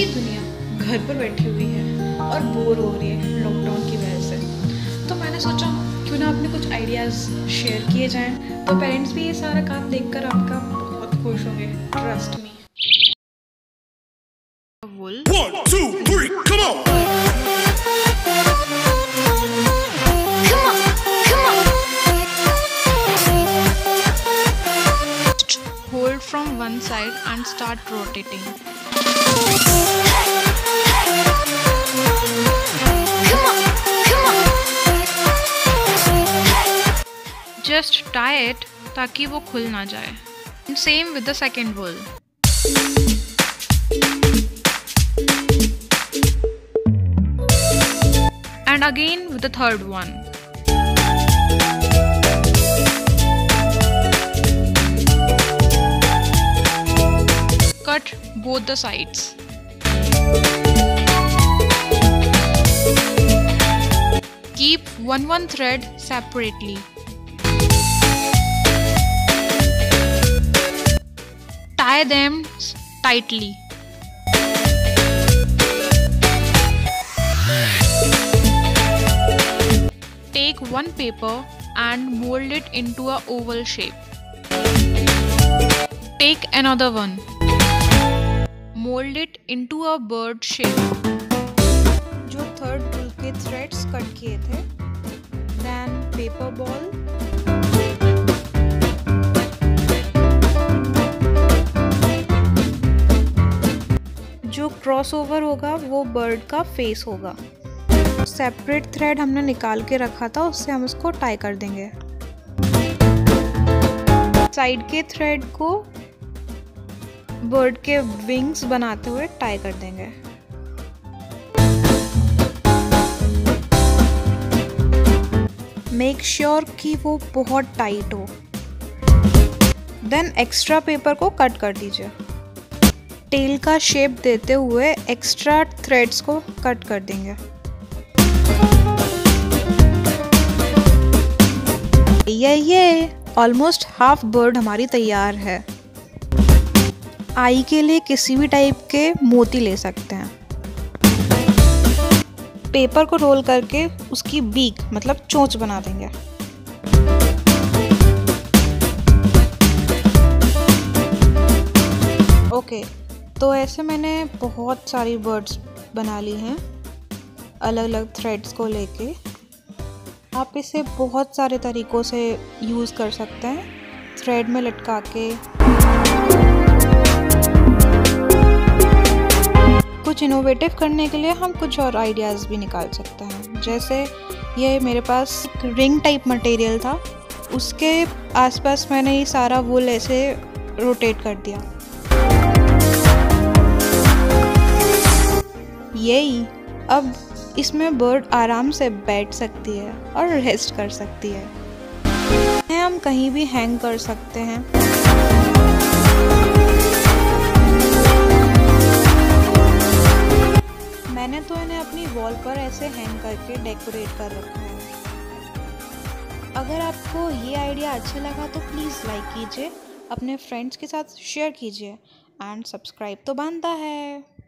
दुनिया घर पर बैठी हुई है और बोर हो रही है लॉकडाउन की वजह से। तो मैंने सोचा क्यों ना अपने कुछ आइडियाज़ शेयर किए जाएं, तो पेरेंट्स भी ये सारा काम देखकर आपका बहुत खुश होंगे, trust me. Wool 1, 2, 3, come on! hold from one side and start rotating. Just tie it ताकि वो खुल ना जाए. Same with the second wool. And again with the third one. Cut both the sides. Keep one thread separately. Tie them tightly. Take one paper and mold it into an oval shape. Take another one. Mold it into a bird shape. जो third wool के threads cut किए थे, then paper ball. जो cross over होगा वो bird का face होगा। Separate thread हमने निकाल के रखा था, उससे हम उसको टाई कर देंगे। साइड के थ्रेड को बर्ड के विंग्स बनाते हुए टाई कर देंगे। मेक श्योर कि वो बहुत टाइट हो। देन एक्स्ट्रा पेपर को कट कर दीजिए। टेल का शेप देते हुए एक्स्ट्रा थ्रेड्स को कट कर देंगे। ये ऑलमोस्ट हाफ बर्ड हमारी तैयार है। आई के लिए किसी भी टाइप के मोती ले सकते हैं। पेपर को रोल करके उसकी बीक मतलब चोंच बना देंगे। ओके, तो ऐसे मैंने बहुत सारी बर्ड्स बना ली हैं अलग अलग थ्रेड्स को लेके। आप इसे बहुत सारे तरीक़ों से यूज़ कर सकते हैं, थ्रेड में लटका के। कुछ इनोवेटिव करने के लिए हम कुछ और आइडियाज़ भी निकाल सकते हैं। जैसे ये मेरे पास रिंग टाइप मटेरियल था, उसके आसपास मैंने ये सारा वूल ऐसे रोटेट कर दिया। यही अब इसमें बर्ड आराम से बैठ सकती है और रेस्ट कर सकती है। हम कहीं भी हैंग कर सकते हैं। मैंने तो इन्हें अपनी वॉल पर ऐसे हैंग करके डेकोरेट कर रखा है। अगर आपको ये आइडिया अच्छा लगा तो प्लीज़ लाइक कीजिए, अपने फ्रेंड्स के साथ शेयर कीजिए एंड सब्सक्राइब तो बनता है।